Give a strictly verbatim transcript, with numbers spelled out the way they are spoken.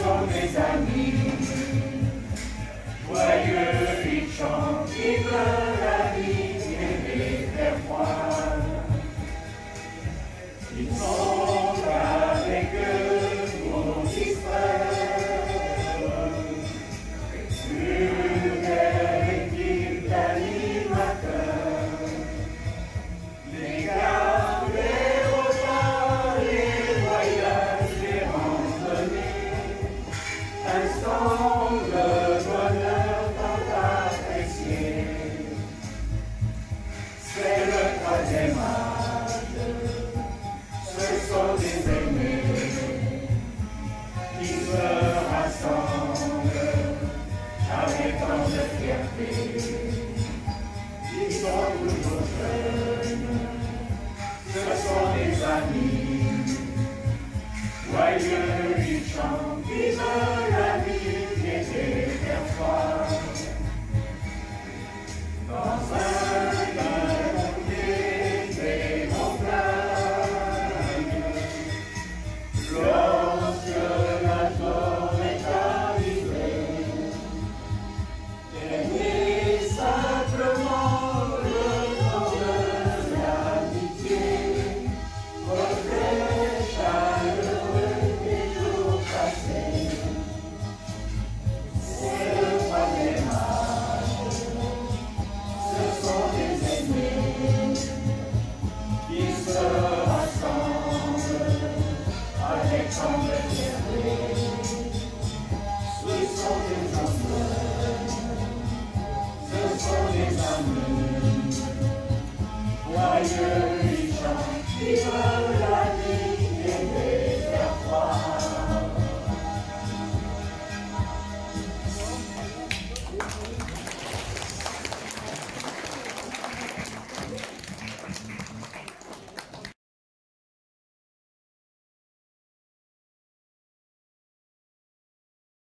sont des amis. Joyeux ils chantent, vivent la vie et les faire froid. Ils sont avec eux pour distraire. Une belle équipe d'animateurs. Les gares, les repas, les voyages, les randonnées. Instant de bonheur tant apprécié. C'est le troisième âge. Ce sont des aînés qui se rassemblent avec tant de fierté. Ils sont toujours jeunes, ce sont des amis. Joyeux ils chantent, vivent